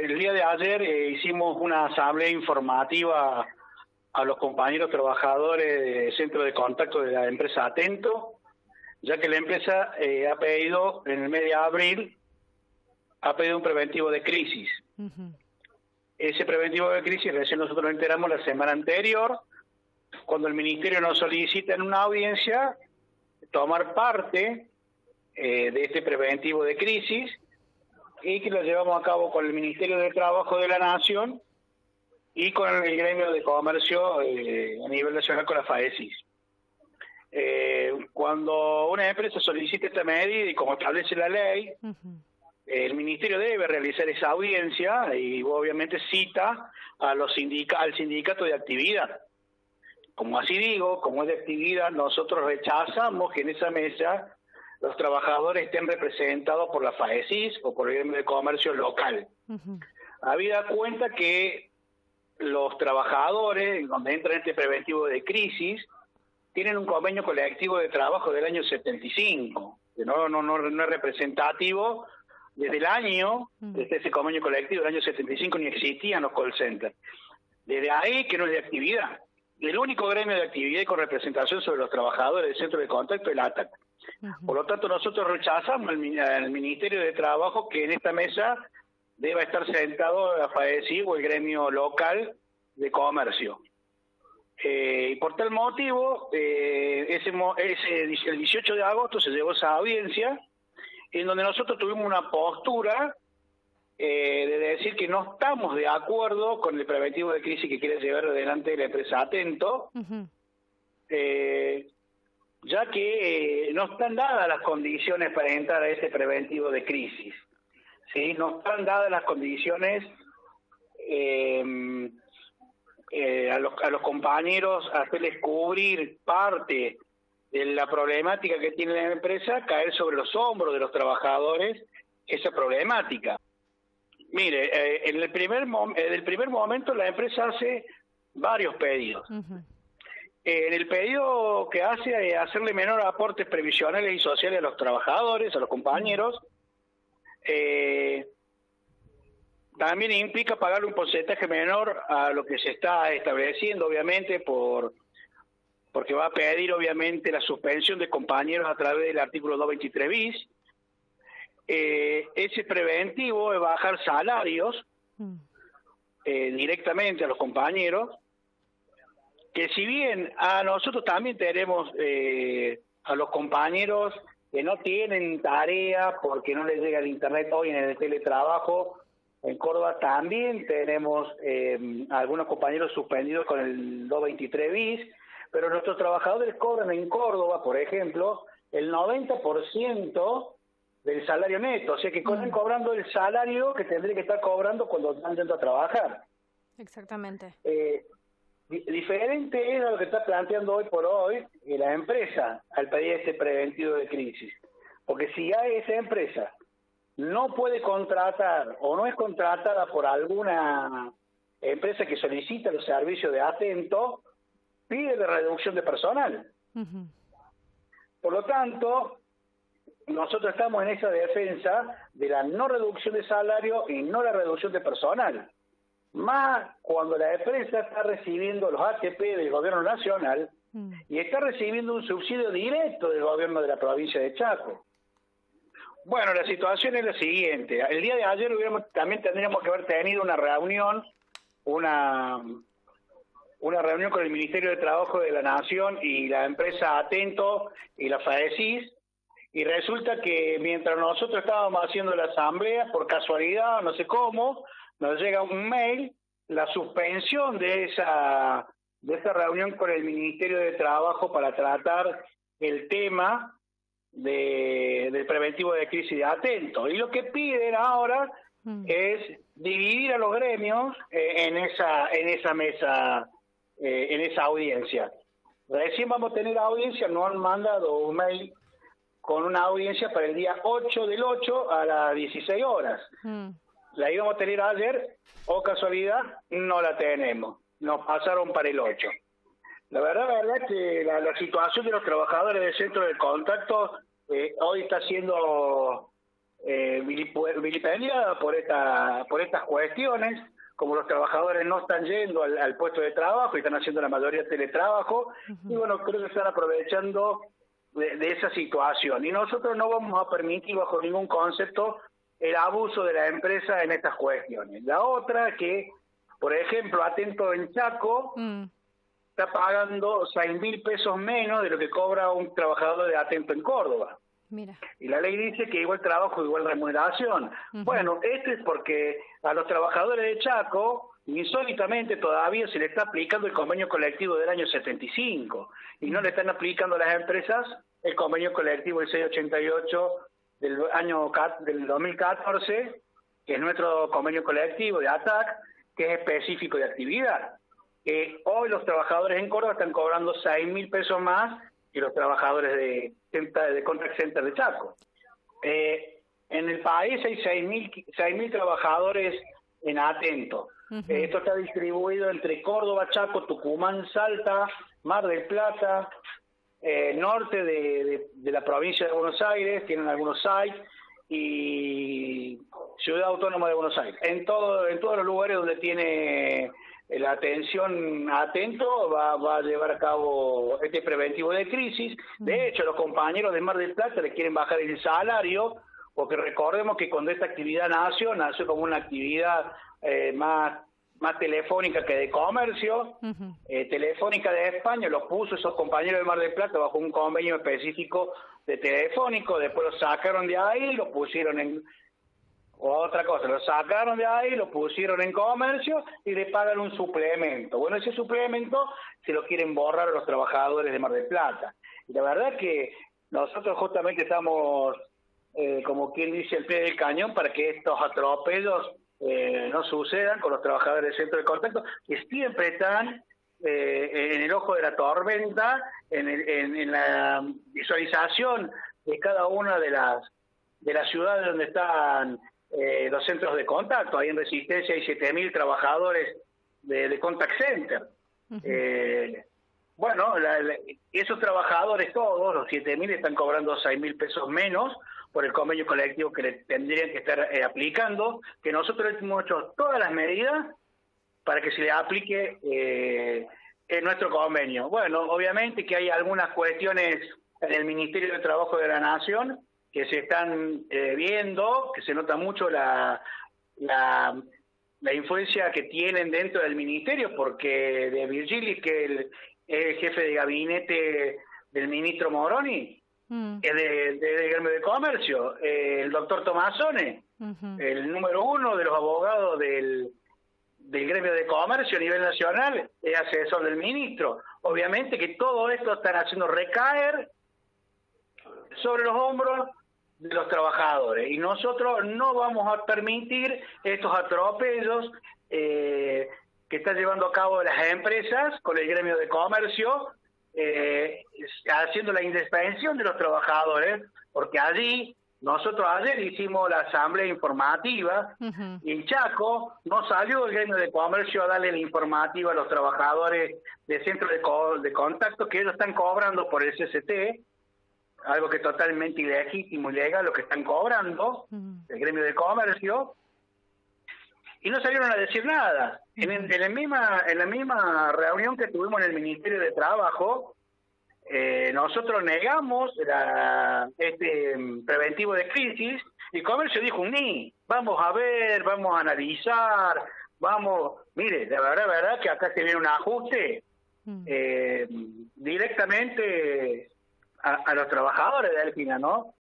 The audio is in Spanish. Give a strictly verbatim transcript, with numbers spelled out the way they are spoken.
el día de ayer eh, hicimos una asamblea informativa a los compañeros trabajadores del centro de contacto de la empresa Atento, ya que la empresa eh, ha pedido, en el mes de abril, ha pedido un preventivo de crisis. Uh-huh. Ese preventivo de crisis recién nosotros nos enteramos la semana anterior, cuando el Ministerio nos solicita en una audiencia tomar parte eh, de este preventivo de crisis, y que lo llevamos a cabo con el Ministerio de Trabajo de la Nación y con el gremio de comercio eh, a nivel nacional con la FAESIS. Eh, cuando una empresa solicita esta medida y como establece la ley, uh-huh. el Ministerio debe realizar esa audiencia y obviamente cita a los sindica- al sindicato de actividad. Como así digo, como es de actividad, nosotros rechazamos que en esa mesa los trabajadores estén representados por la FAESIS o por el gremio de comercio local. Uh-huh. Habida cuenta que los trabajadores, donde entran este preventivo de crisis, tienen un convenio colectivo de trabajo del año setenta y cinco, que no, no, no, no es representativo desde el año, uh-huh. desde ese convenio colectivo del año setenta y cinco ni existían los call centers. Desde ahí que no es de actividad. El único gremio de actividad con representación sobre los trabajadores del centro de contacto es el ATAC. Uh-huh. Por lo tanto, nosotros rechazamos al, al Ministerio de Trabajo que en esta mesa deba estar sentado la FAESI o el gremio local de comercio. Eh, y por tal motivo, eh, ese, ese, el dieciocho de agosto se llevó esa audiencia en donde nosotros tuvimos una postura eh, de decir que no estamos de acuerdo con el preventivo de crisis que quiere llevar adelante la empresa Atento, uh-huh. eh, ya que eh, no están dadas las condiciones para entrar a ese preventivo de crisis. ¿Sí? No están dadas las condiciones eh, eh, a, los, a los compañeros, hacerles cubrir parte de la problemática que tiene la empresa, caer sobre los hombros de los trabajadores esa problemática. Mire, eh, en el primer mom- en el primer momento la empresa hace varios pedidos. Uh-huh. En el pedido que hace es hacerle menor aportes previsionales y sociales a los trabajadores, a los compañeros. Eh, también implica pagarle un porcentaje menor a lo que se está estableciendo, obviamente, por porque va a pedir, obviamente, la suspensión de compañeros a través del artículo doscientos veintitrés bis. Eh, ese preventivo es bajar salarios eh, directamente a los compañeros, que si bien a nosotros también tenemos eh, a los compañeros que no tienen tarea porque no les llega el internet hoy en el teletrabajo, en Córdoba también tenemos eh, algunos compañeros suspendidos con el doscientos veintitrés bis, pero nuestros trabajadores cobran en Córdoba, por ejemplo, el noventa por ciento del salario neto, o sea que están cobrando el salario que tendría que estar cobrando cuando están yendo a trabajar. Exactamente. Eh, Diferente es a lo que está planteando hoy por hoy eh, la empresa al pedir este preventivo de crisis. Porque si ya esa empresa no puede contratar o no es contratada por alguna empresa que solicita los servicios de Atento, pide la reducción de personal. Uh-huh. Por lo tanto, nosotros estamos en esa defensa de la no reducción de salario y no la reducción de personal. Más cuando la empresa está recibiendo los A T P del gobierno nacional mm. y está recibiendo un subsidio directo del gobierno de la provincia de Chaco. Bueno, la situación es la siguiente. El día de ayer hubiéramos, también tendríamos que haber tenido una reunión, una, una reunión con el Ministerio de Trabajo de la Nación y la empresa Atento y la FAESIS, y resulta que mientras nosotros estábamos haciendo la asamblea, por casualidad, no sé cómo, nos llega un mail, la suspensión de esa de esa reunión con el Ministerio de Trabajo para tratar el tema de, del preventivo de crisis de Atento. Y lo que piden ahora mm. es dividir a los gremios eh, en esa en esa mesa, eh, en esa audiencia. Recién vamos a tener audiencia, nos han mandado un mail con una audiencia para el día ocho del ocho a las dieciséis horas. Mm. La íbamos a tener ayer, o casualidad, no la tenemos. Nos pasaron para el ocho. La verdad, la verdad que la, la situación de los trabajadores del centro de contacto eh, hoy está siendo eh, vilipendiada por, esta, por estas cuestiones, como los trabajadores no están yendo al, al puesto de trabajo y están haciendo la mayoría de teletrabajo, uh-huh. y bueno, creo que están aprovechando de, de esa situación. Y nosotros no vamos a permitir bajo ningún concepto el abuso de la empresa en estas cuestiones. La otra que, por ejemplo, Atento en Chaco, mm. está pagando seis mil pesos menos de lo que cobra un trabajador de Atento en Córdoba. Mira. Y la ley dice que igual trabajo, igual remuneración. Uh-huh. Bueno, esto es porque a los trabajadores de Chaco, insólitamente todavía se le está aplicando el convenio colectivo del año setenta y cinco, y no le están aplicando a las empresas el convenio colectivo del seiscientos ochenta y ocho del año del dos mil catorce, que es nuestro convenio colectivo de A T A C, que es específico de actividad. Eh, hoy los trabajadores en Córdoba están cobrando seis mil pesos más que los trabajadores de, de Contact Center de Chaco. Eh, en el país hay seis mil trabajadores en Atento. Uh-huh. Eh, esto está distribuido entre Córdoba, Chaco, Tucumán, Salta, Mar del Plata, eh, norte de, de, de la provincia de Buenos Aires, tienen algunos sites, y Ciudad Autónoma de Buenos Aires. En todo, en todos los lugares donde tiene la atención Atento va, va a llevar a cabo este preventivo de crisis. De hecho, los compañeros de Mar del Plata le quieren bajar el salario, porque recordemos que cuando esta actividad nació, nació como una actividad eh, más más telefónica que de comercio. Uh-huh. eh, Telefónica de España los puso esos compañeros de Mar del Plata bajo un convenio específico de telefónico, después los sacaron de ahí, los pusieron en otra cosa, los sacaron de ahí, los pusieron en comercio y le pagan un suplemento. Bueno, ese suplemento se lo quieren borrar a los trabajadores de Mar del Plata. Y la verdad que nosotros justamente estamos, eh, como quien dice, al pie del cañón para que estos atropellos eh, no sucedan con los trabajadores del centro de contacto, que siempre están eh, en el ojo de la tormenta, en, el, en, en la visualización de cada una de las de las ciudades donde están eh, los centros de contacto. Ahí en Resistencia hay siete mil trabajadores de, de contact center. Uh-huh. eh, bueno, la, la, esos trabajadores todos, los siete mil, están cobrando seis mil pesos menos por el convenio colectivo que le tendrían que estar eh, aplicando, que nosotros hemos hecho todas las medidas para que se le aplique eh, en nuestro convenio. Bueno, obviamente que hay algunas cuestiones en el Ministerio de Trabajo de la Nación que se están eh, viendo, que se nota mucho la, la la influencia que tienen dentro del ministerio, porque de Virgilis, que el, el jefe de gabinete del ministro Moroni, mm. es de, de, de gremio de comercio, eh, el doctor Tomasone, uh-huh. el número uno de los abogados del, del gremio de comercio a nivel nacional, es asesor del ministro. Obviamente que todo esto están haciendo recaer sobre los hombros de los trabajadores, y nosotros no vamos a permitir estos atropellos eh, que están llevando a cabo las empresas con el gremio de comercio, eh, haciendo la indispensión de los trabajadores, porque allí nosotros ayer hicimos la asamblea informativa, uh-huh. y en Chaco no salió el gremio de comercio a darle la informativa a los trabajadores de centro de, co- de contacto que ellos están cobrando por el C C T, algo que es totalmente ilegítimo y ilegal lo que están cobrando, uh-huh. el gremio de comercio, y no salieron a decir nada. Uh-huh. En, en, la misma, en la misma reunión que tuvimos en el Ministerio de Trabajo, eh, nosotros negamos la, este preventivo de crisis, y Comercio dijo, ni, vamos a ver, vamos a analizar, vamos, mire, la verdad, la verdad que acá se viene un ajuste uh-huh. eh, directamente a, a los trabajadores de Alpina, ¿no?